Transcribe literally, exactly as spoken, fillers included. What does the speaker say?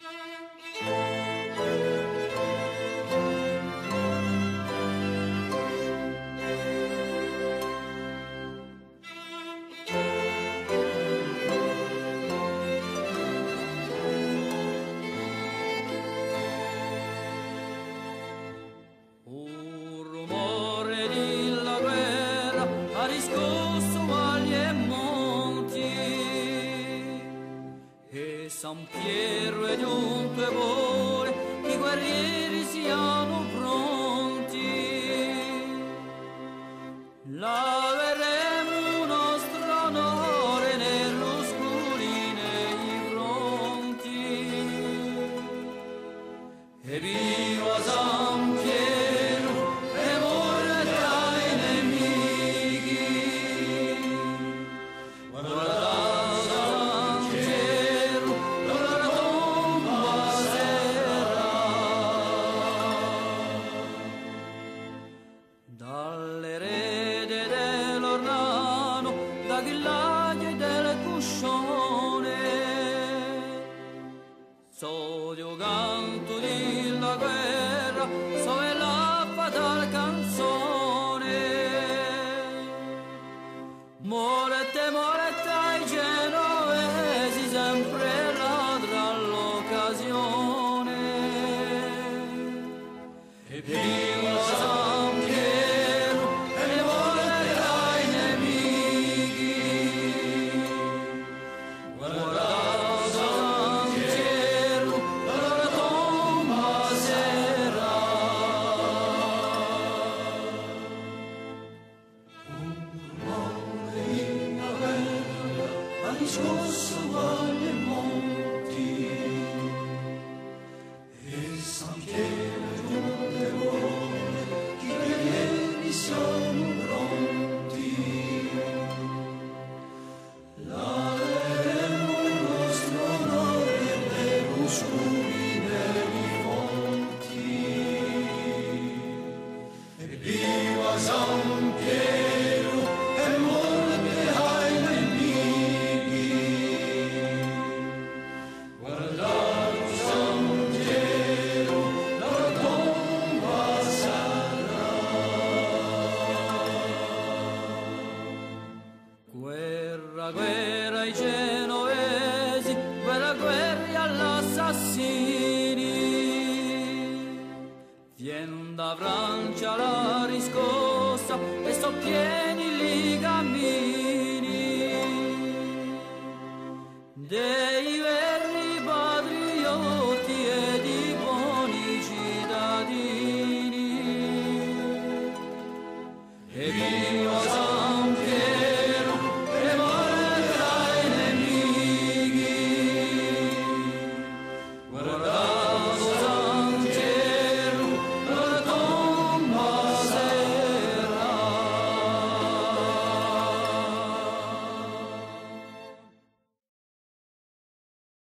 Un rumore della guerra ha riscosso valli e monti, e San Piero è giunto e vuole che i guerrieri siano pronti. Laveremo il nostro onore nell'oscuri nei fronti, e viva San Piero e morre dai nemici. Guarda San Piero, la tomba sarà. Dall'erede dell'Ornano, da Ghillaglio e del Cuscione, sodio canto della guerra, so è la fatale canzone. Morete, morete ai genovesi, sempre ladra l'occasione. E viva San Piero e morete ai nemici. Guarda San Piero, la tomba sarà. Ha riscosso valli e monti, e San Piero è giunto e vuole che i guerrieri siano pronti. Laveremo il nostro onore nell'oscuri nei fonti, e viva San Piero e morte ai nemici. Guardate San Piero, la tomba sarà. Guerra, guerra ai genovesi, guerra, guerra all'assassini. Vien da Francia la riscossa e so pieni i gamini.